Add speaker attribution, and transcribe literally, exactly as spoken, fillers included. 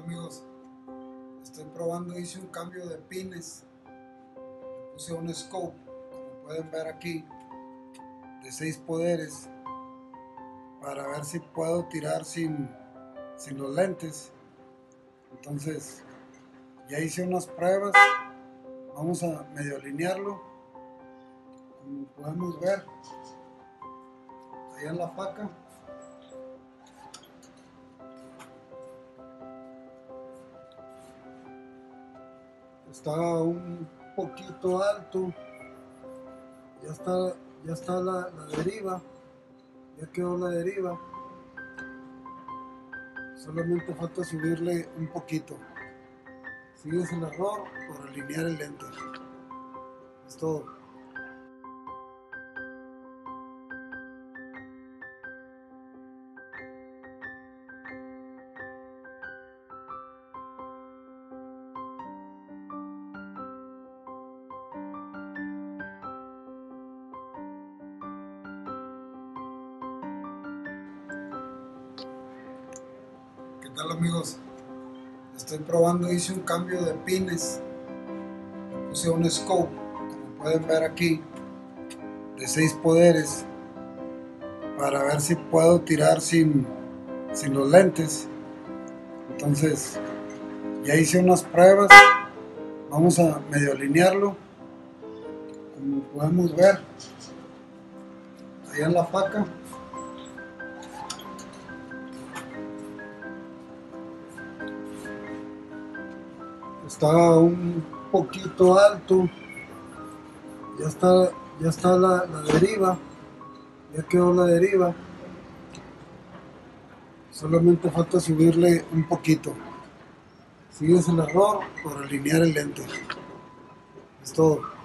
Speaker 1: Hola amigos, estoy probando, hice un cambio de pines, le puse un scope, como pueden ver aquí, de seis poderes, para ver si puedo tirar sin, sin los lentes. Entonces ya hice unas pruebas, vamos a medio alinearlo, como podemos ver, allá en la paca. Está un poquito alto, ya está, ya está la, la deriva, ya quedó la deriva, solamente falta subirle un poquito. Sigues el error por alinear el lente, es todo. ¿Qué tal amigos? Estoy probando, hice un cambio de pines, le puse un scope, como pueden ver aquí, de seis poderes, para ver si puedo tirar sin, sin los lentes. Entonces ya hice unas pruebas, vamos a medio alinearlo, como podemos ver, allá en la paca. Está un poquito alto, ya está, ya está la, la deriva, ya quedó la deriva, solamente falta subirle un poquito. Sigues el error por alinear el lente, es todo.